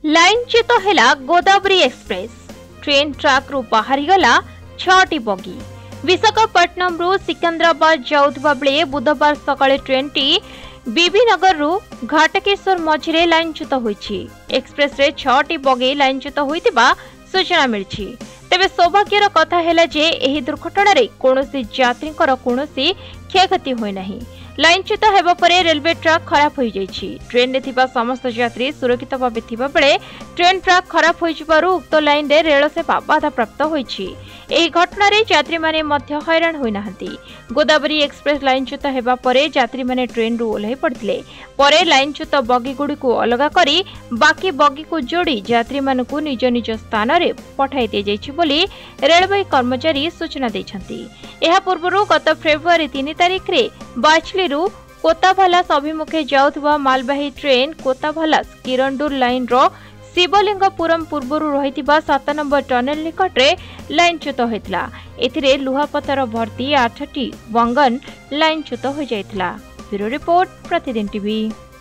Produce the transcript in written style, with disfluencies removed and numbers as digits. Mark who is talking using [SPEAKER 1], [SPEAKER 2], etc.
[SPEAKER 1] लाइनच्युत हेला Godavari express train track रु बाहरी गला 6टी बगी। विशाखापट्टनम रु सिकंदराबाद जाउथबा बेले बुधवार सकाळे ट्रेन टी बीबीनगर रु घाटकेश्वर मझिरे लाइनच्युत होईछि। एक्सप्रेस रे 6टी बगी लाइनच्युत होइतिबा सूचना मिलछि। तेबे सौभाग्यर कथा हैला जे एही दुर्घटना रे कोनोसी यात्रीकर कोनोसी क्षयक्षति होई नाही। लाइनच्युत हेबा परे रेलवे ट्रैक खराब हो जाइछि। ट्रेन रे थिबा समस्त यात्री सुरक्षित भाबे थिबा बेले ट्रेन ट्रैक खराब हो जिबारु उक्त लाइन रे रेल सेवा बाधा प्राप्त होइछि। एही घटना रे यात्री माने मध्य हैरान होई नाहंती। गोदावरी एक्सप्रेस लाइनच्युत हेबा परे यात्री माने ट्रेन रु ओल्हे पड़थिले। परे लाइनच्युत बगी गुडी को अलगा करी बाकी बगी को जोड़ी यात्री मानकु निज निज स्थान रे पठाई दे जाइछि बोली रेलवे कर्मचारी सूचना दैछंती। एहा पूर्वरु गत फेब्रुआरी 3 तारिख रे बाचलीरु कोताभालास अभिमुखे जाउथबा मालबाही ट्रेन कोताभालास किरंडूर लाइन रो शिवलिंगपुरम पूर्वरु रहितिबा 7 नंबर टनेल निकटरे लाइनच्युत होइतला। एथिरे लुहापथर भर्ती 8टी वंगन लाइनच्युत हो जाइतला। Bureau report Pratidin TV.